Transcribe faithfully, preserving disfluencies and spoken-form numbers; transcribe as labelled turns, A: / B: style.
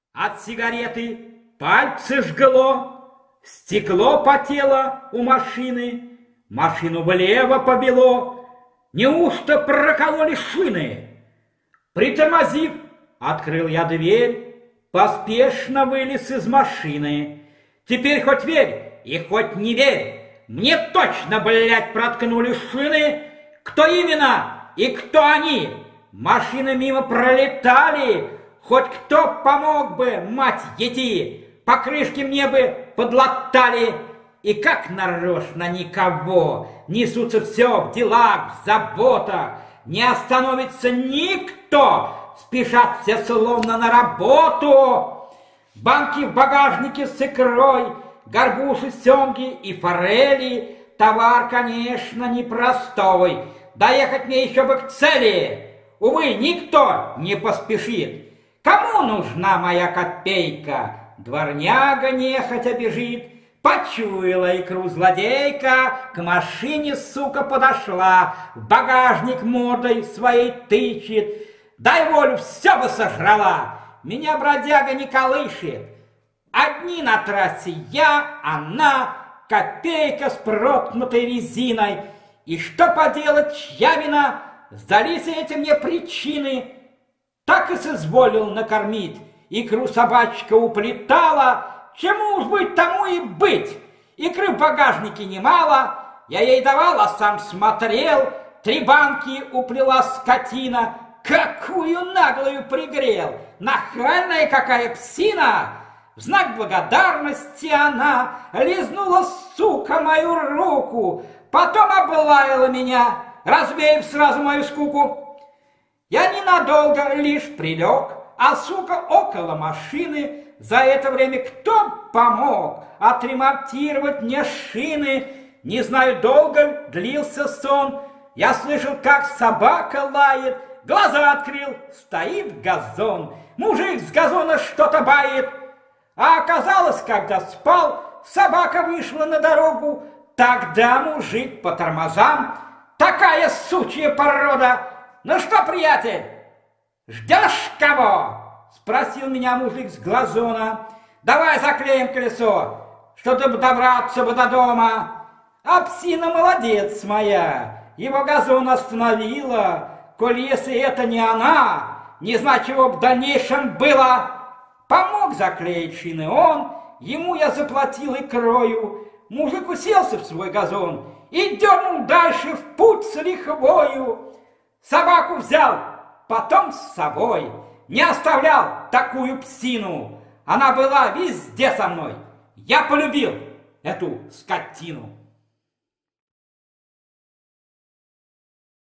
A: От сигареты пальцы жгло, стекло потело у машины, машину влево побело. Неужто прокололи шины? Притормозив, открыл я дверь, поспешно вылез из машины. Теперь хоть верь и хоть не верь, мне точно, блядь, проткнули шины. Кто именно и кто они? Машины мимо пролетали, хоть кто помог бы, мать ети, покрышки мне бы подлатали. И как нарочно никого, несутся все в делах, в заботах, не остановится никто, спешат все словно на работу. Банки в багажнике с икрой, горбуши, семги и форели, товар, конечно, непростой. Доехать мне еще бы к цели, увы, никто не поспешит. Кому нужна моя копейка? Дворняга нехотя бежит. Почуяла икру злодейка, к машине, сука, подошла, в багажник мордой своей тычет. Дай волю, все бы сожрала, меня бродяга не колышет. Одни на трассе я, она, копейка с проткнутой резиной. И что поделать, чья вина? Сдались эти мне причины. Так и соизволил накормить, икру собачка уплетала. Чему уж быть, тому и быть. Икры в багажнике немало, я ей давал, а сам смотрел. Три банки уплела скотина, какую наглую пригрел. Нахальная какая псина. В знак благодарности она лизнула, сука, мою руку, потом облаяла меня, развеяв сразу мою скуку. Я ненадолго лишь прилег, а сука около машины. За это время кто помог отремонтировать мне шины? Не знаю, долго длился сон. Я слышал, как собака лает, глаза открыл, стоит газон. Мужик с газона что-то бает. А оказалось, когда спал, собака вышла на дорогу. Тогда мужик по тормозам. Такая сучья порода. Ну что, приятель, ждешь кого? Спросил меня мужик с глазона. Давай заклеим колесо, чтобы добраться бы до дома. А псина молодец моя, его газон остановила. Коль если это не она, не знаю, чего в дальнейшем было. Помог заклеить шины он, ему я заплатил икрою. Мужик уселся в свой газон и дернул дальше в путь с лихвою. Собаку взял, потом с собой. Не оставлял такую псину. Она была везде со мной. Я полюбил эту скотину.